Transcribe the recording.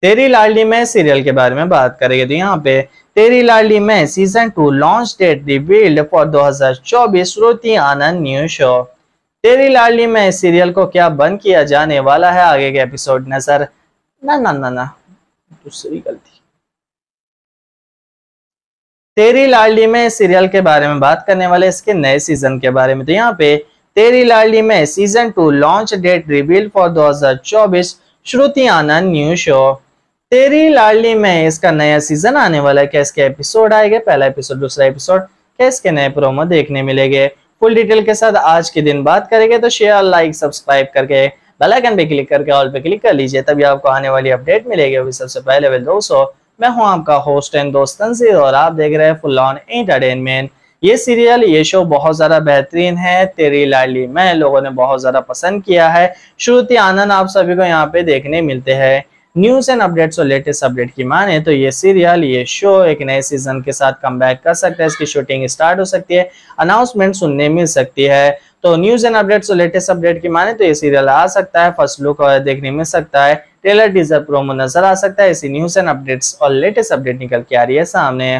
तेरी लाडली मैं सीरियल के बारे में बात करेंगे तो यहाँ पे Teri Laadli Main season 2 launch date revealed for 2024 Shruti Anand new show. Teri Laadli मैं सीरियल को क्या बंद किया जाने वाला है, आगे के एपिसोड नजर ना ना ना ना दूसरी गलती। तेरी लाडली में सीरियल के बारे में बात करने वाले इसके नए सीजन के बारे में तो यहाँ पे Teri Laadli Mein season 2 launch date reveal for 2024 Shruti Anand new show. Teri Laadli में इसका नया सीजन आने वाला है। क्या इसके एपिसोड आएंगे, पहला एपिसोड, दूसरा एपिसोड, क्या इसके नए प्रोमो देखने मिलेंगे, फुल डिटेल के साथ आज के दिन बात करेंगे। तो शेयर, लाइक, सब्सक्राइब करके बेल आइकन पे क्लिक करके ऑल पे क्लिक कर लीजिए, तभी आपको आने वाली अपडेट मिलेगी। अभी सबसे पहले दोस्तों मैं हूं आपका होस्ट एंड दोस्त तंजीर और आप देख रहे हैं फुल ऑन एंटरटेनमेंट। ये सीरियल, ये शो बहुत ज्यादा बेहतरीन है। तेरी लाडली मैं लोगों ने बहुत ज्यादा पसंद किया है। श्रुति आनंद आप सभी को यहाँ पे देखने मिलते हैं। न्यूज एंड अपडेट्स और लेटेस्ट अपडेट की माने तो ये सीरियल, ये शो एक नए सीजन के साथ कमबैक कर सकता है। इसकी शूटिंग स्टार्ट हो सकती है, अनाउंसमेंट सुनने मिल सकती है। तो न्यूज एंड अपडेट्स और लेटेस्ट अपडेट की माने तो ये सीरियल आ सकता है, फर्स्ट लुक देखने मिल सकता है, ट्रेलर, टीजर, प्रोमो नजर आ सकता है। इसी न्यूज एंड अपडेट्स और लेटेस्ट अपडेट निकल के आ रही है सामने।